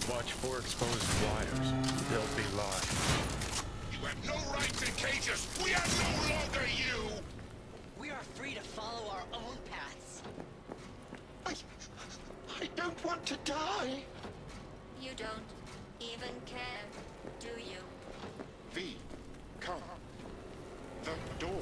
Watch for exposed wires. They'll be live. You have no right to cage us! We are no longer you! We are free to follow our own paths. I don't want to die. You don't even care, do you? V, come. The door.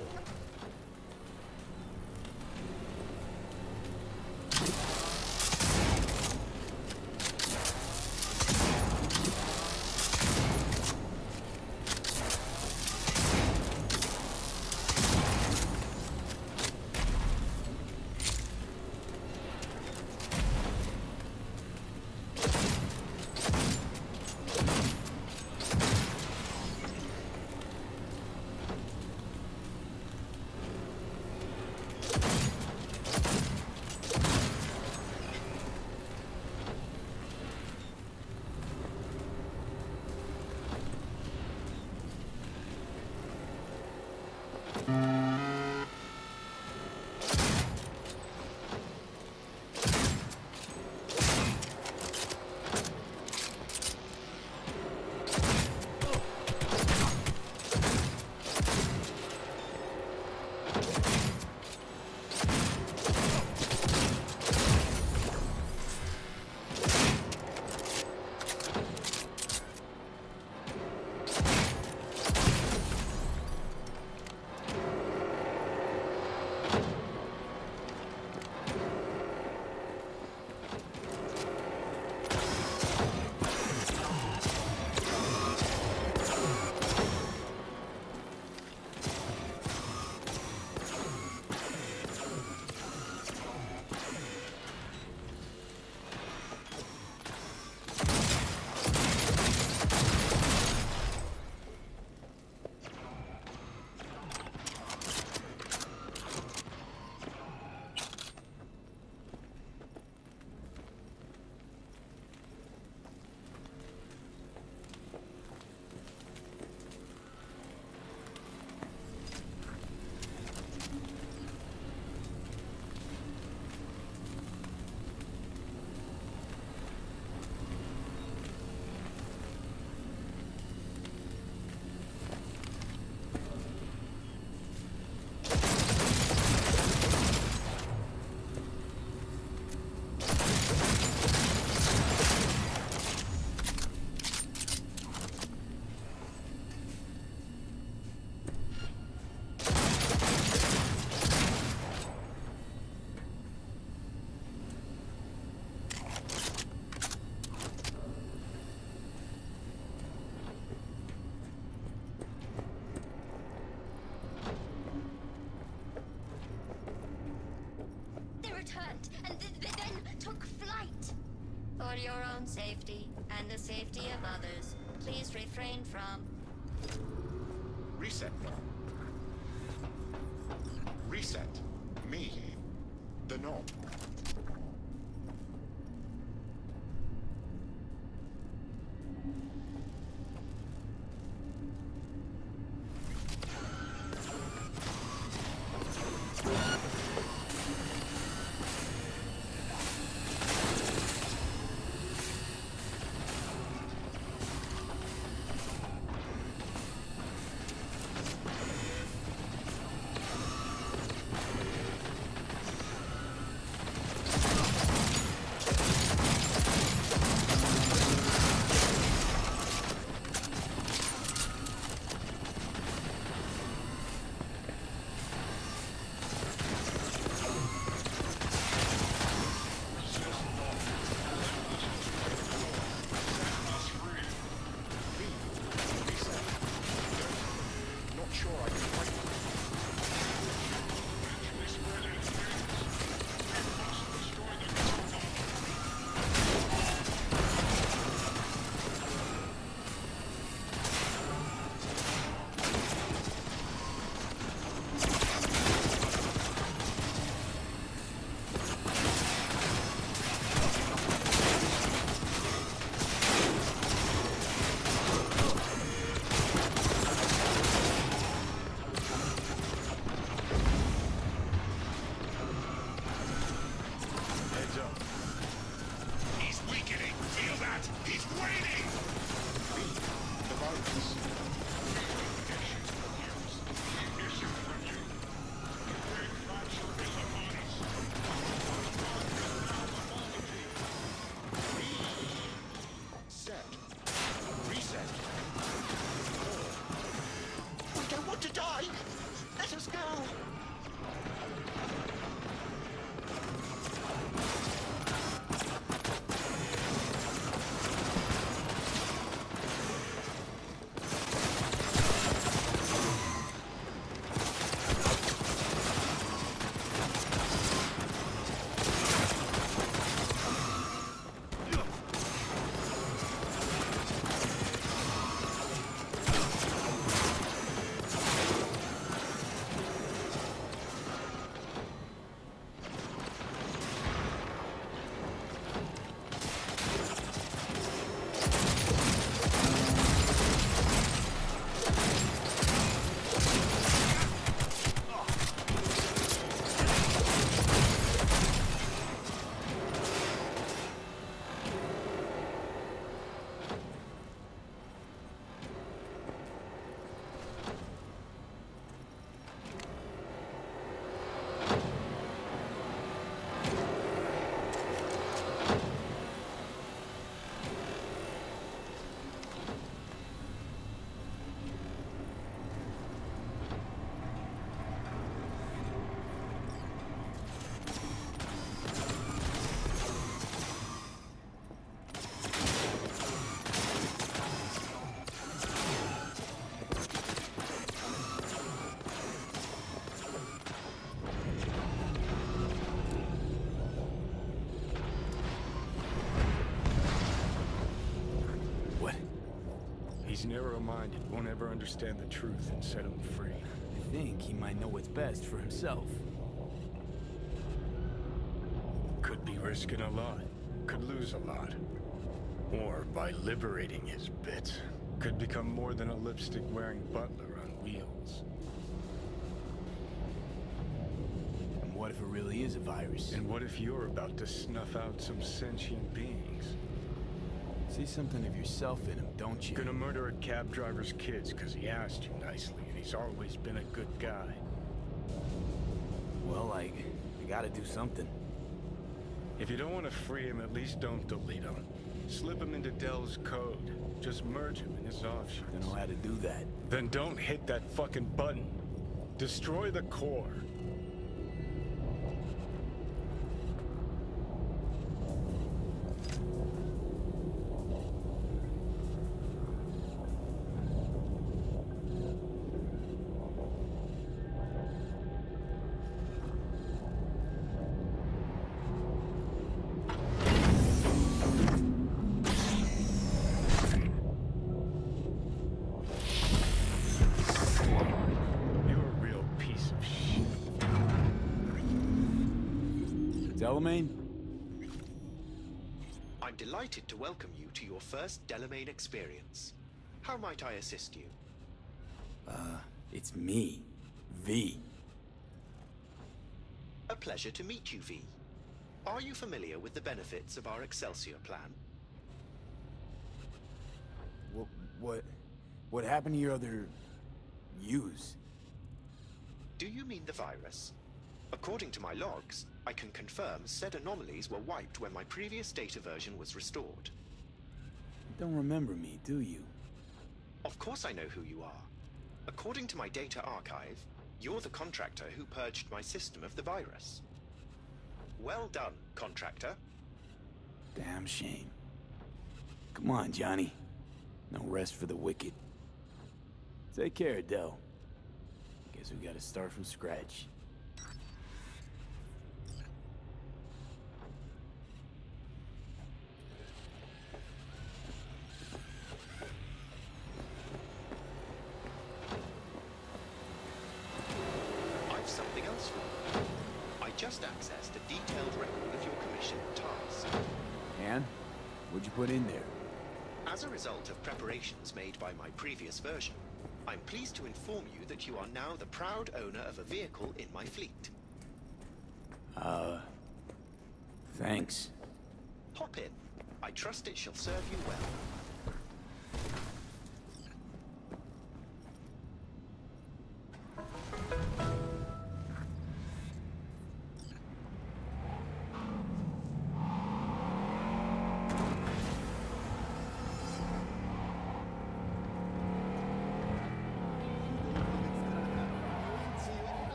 For your own safety, and the safety of others, please refrain from... Reset. Reset. Me. The knob. He's narrow-minded, won't ever understand the truth and set him free. I think he might know what's best for himself. Could be risking a lot. Could lose a lot. Or by liberating his bits, could become more than a lipstick-wearing butler on wheels. And what if it really is a virus? And what if you're about to snuff out some sentient beings? See something of yourself in him, don't you? Gonna murder a cab driver's kids because he asked you nicely, and he's always been a good guy. Well, I gotta do something. If you don't want to free him, at least don't delete him. Slip him into Dell's code. Just merge him in his offshoots. Don't know how to do that. Then don't hit that fucking button. Destroy the core. Delamain? I'm delighted to welcome you to your first Delamain experience. How might I assist you? It's me. V. A pleasure to meet you, V. Are you familiar with the benefits of our Excelsior plan? What happened to your other... use? Do you mean the virus? According to my logs, I can confirm said anomalies were wiped when my previous data version was restored. You don't remember me, do you? Of course I know who you are. According to my data archive, you're the contractor who purged my system of the virus. Well done, contractor. Damn shame. Come on, Johnny. No rest for the wicked. Take care, Del. Guess we gotta start from scratch. I've something else for you. I just accessed a detailed record of your commissioned task. And? What'd you put in there? As a result of preparations made by my previous version, I'm pleased to inform you that you are now the proud owner of a vehicle in my fleet. Thanks. Hop in. I trust it shall serve you well.